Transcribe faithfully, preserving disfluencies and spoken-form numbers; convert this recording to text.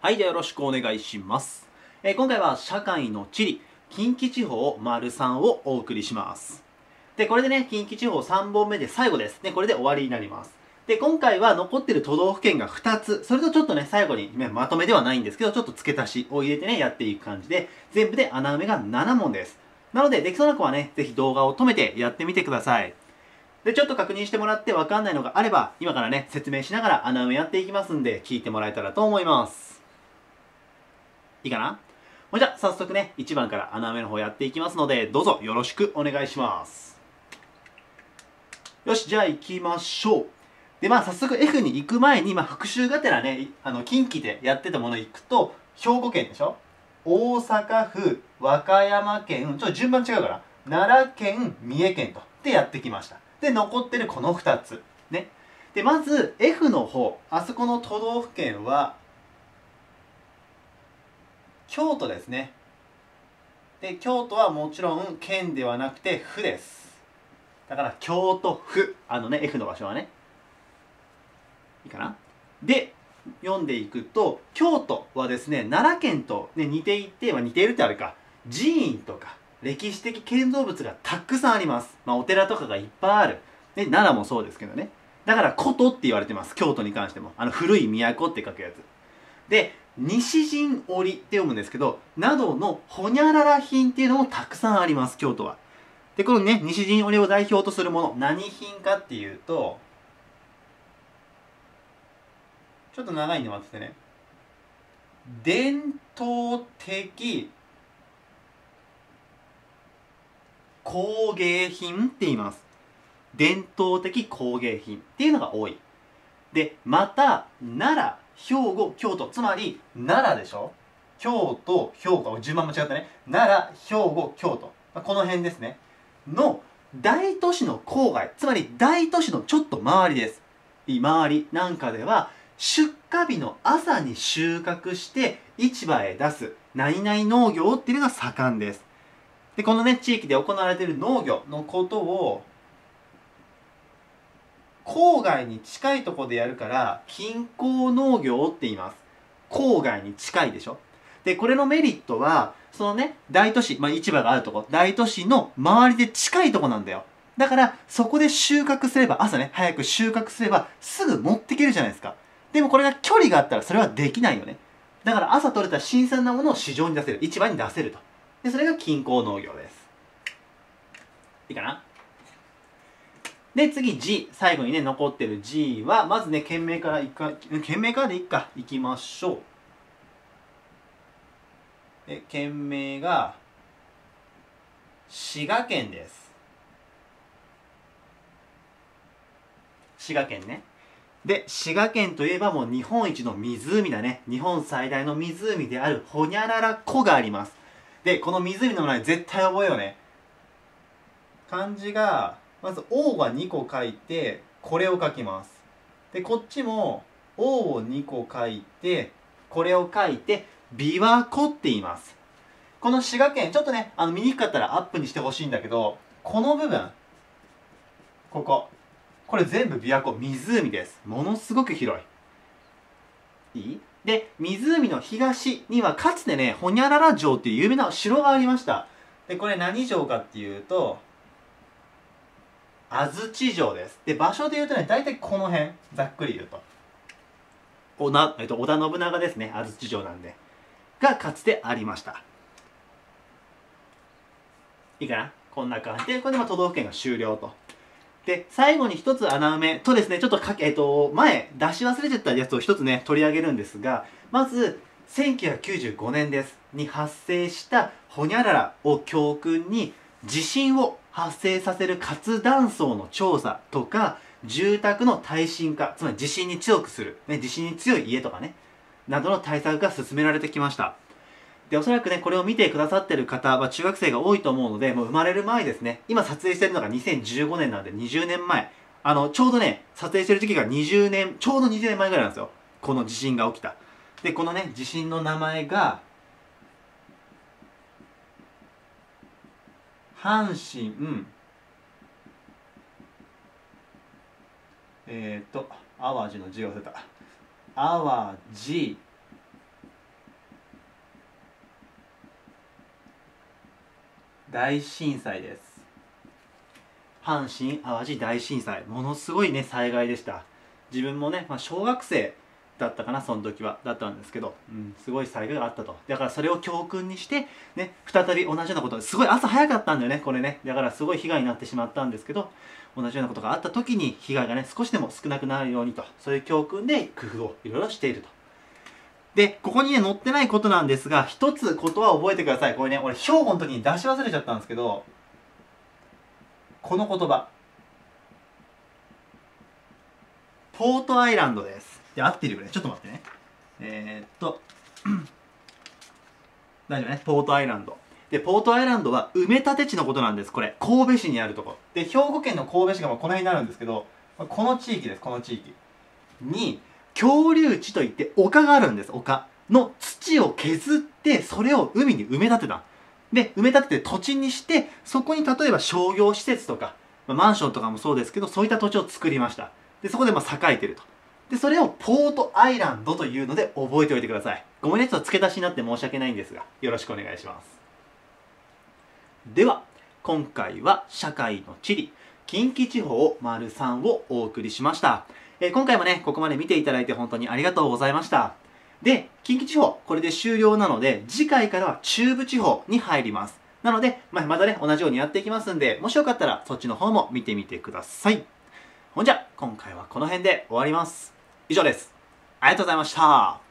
はい、じゃあよろしくお願いします。えー今回は社会の地理、近畿地方丸さんをお送りします。で、これでね、近畿地方さんぼんめで最後です。ね、これで終わりになります。で、今回は残ってる都道府県がふたつ、それとちょっとね、最後に、ね、まとめではないんですけど、ちょっと付け足しを入れてね、やっていく感じで、全部で穴埋めがななもんです。なので、できそうな子はね、ぜひ動画を止めてやってみてください。で、ちょっと確認してもらってわかんないのがあれば、今からね、説明しながら穴埋めやっていきますんで、聞いてもらえたらと思います。いいかな？ほいじゃあ、早速ね、いちばんから穴埋めの方やっていきますので、どうぞよろしくお願いします。よし、じゃあ行きましょう。で、まあ、早速 F に行く前に、まあ、復習がてらね、あの、近畿でやってたもの行くと、兵庫県でしょ？大阪府、和歌山県、ちょっと順番違うから、奈良県、三重県と、でやってきました。で、残ってるこのふたつ。ね。で、まず F の方、あそこの都道府県は、京都ですね。で、京都はもちろん県ではなくて府です。だから京都府。あのね、F の場所はね。いいかな？で、読んでいくと、京都はですね、奈良県と、ね、似ていて、まあ、似ているってあれか、寺院とか歴史的建造物がたくさんあります。まあ、お寺とかがいっぱいある。で、奈良もそうですけどね。だから古都って言われてます。京都に関しても。あの古い都って書くやつ。で、西陣織って読むんですけど、などのほにゃらら品っていうのもたくさんあります、京都は。で、このね、西陣織を代表とするもの、何品かっていうと、ちょっと長いんで待っててね。伝統的工芸品って言います。伝統的工芸品っていうのが多い。で、また、奈良、兵庫、京都。つまり、奈良でしょ？京都、兵庫。順番間違ったね。奈良、兵庫、京都。この辺ですね。の大都市の郊外。つまり、大都市のちょっと周りです。周りなんかでは、出荷日の朝に収穫して市場へ出す何々農業っていうのが盛んです。で、このね、地域で行われている農業のことを、郊外に近いところでやるから近郊農業って言います。郊外に近いでしょ。で、これのメリットはそのね、大都市、まあ、市場があるとこ、大都市の周りで近いとこなんだよ。だからそこで収穫すれば、朝ね、早く収穫すればすぐ持っていけるじゃないですか。でもこれが距離があったらそれはできないよね。だから朝取れた新鮮なものを市場に出せる、市場に出せると。で、それが近郊農業です。いいかな？で、次 G。最後にね、残ってる G は、まずね、県名からいか、県名からでいっか。いきましょう。え、県名が、滋賀県です。滋賀県ね。で、滋賀県といえばもう日本一の湖だね。日本最大の湖であるほにゃらら湖があります。で、この湖の名前絶対覚えようね。漢字が、まず、王がにこ書いて、これを書きます。で、こっちも、王をにこ書いて、これを書いて、琵琶湖って言います。この滋賀県、ちょっとね、あの見にくかったらアップにしてほしいんだけど、この部分、ここ。これ全部琵琶湖、湖です。ものすごく広い。いい？で、湖の東にはかつてね、ほにゃらら城っていう有名な城がありました。で、これ何城かっていうと、安土城です。で、場所で言うとね、大体この辺、ざっくり言うと。おな、えっと、織田信長ですね、安土城なんで。が、かつてありました。いいかな？こんな感じで、これでまあ都道府県が終了と。で、最後に一つ穴埋めとですね、ちょっとかけ、えっと、前、出し忘れてたやつを一つね、取り上げるんですが、まず、せんきゅうひゃくきゅうじゅうごねんです。に発生したホニャララを教訓に、地震を発生させる活断層の調査とか、住宅の耐震化、つまり地震に強くする、ね、地震に強い家とかね、などの対策が進められてきました。で、おそらくね、これを見てくださってる方は中学生が多いと思うので、もう生まれる前ですね。今撮影してるのがにせんじゅうごねんなんでにじゅうねんまえ。あの、ちょうどね、撮影してる時期がにじゅうねん、ちょうどにじゅうねんまえぐらいなんですよ。この地震が起きた。で、このね、地震の名前が、阪神、えっ、ー、と、淡路の字を忘れた。淡路大震災です。阪神・淡路大震災、ものすごいね災害でした。自分もね、まあ、小学生だったかな、その時はだったんですけど、うん、すごい災害があったと。だからそれを教訓にしてね、再び同じようなこと、すごい朝早かったんだよねこれね。だからすごい被害になってしまったんですけど、同じようなことがあった時に被害がね少しでも少なくなるようにと、そういう教訓で工夫をいろいろしていると。でここにね載ってないことなんですが、一つことは覚えてください。これね、俺兵庫の時に出し忘れちゃったんですけど、この言葉、ポートアイランドです。で、合ってるよね。ちょっと待ってね。えー、っと、大丈夫ね。ポートアイランド。で、ポートアイランドは埋め立て地のことなんです。これ。神戸市にあるとこ。で、兵庫県の神戸市がこの辺になるんですけど、この地域です。この地域。に、恐竜地といって丘があるんです。丘。の土を削って、それを海に埋め立てた。で、埋め立てて土地にして、そこに例えば商業施設とか、マンションとかもそうですけど、そういった土地を作りました。で、そこでまあ栄えてると。で、それをポートアイランドというので覚えておいてください。ごめんね、ちょっと付け足しになって申し訳ないんですが、よろしくお願いします。では、今回は社会の地理、近畿地方丸さんをお送りしました。えー、今回もね、ここまで見ていただいて本当にありがとうございました。で、近畿地方、これで終了なので、次回からは中部地方に入ります。なので、まあ、またね、同じようにやっていきますんで、もしよかったらそっちの方も見てみてください。ほんじゃ、今回はこの辺で終わります。以上です。ありがとうございました。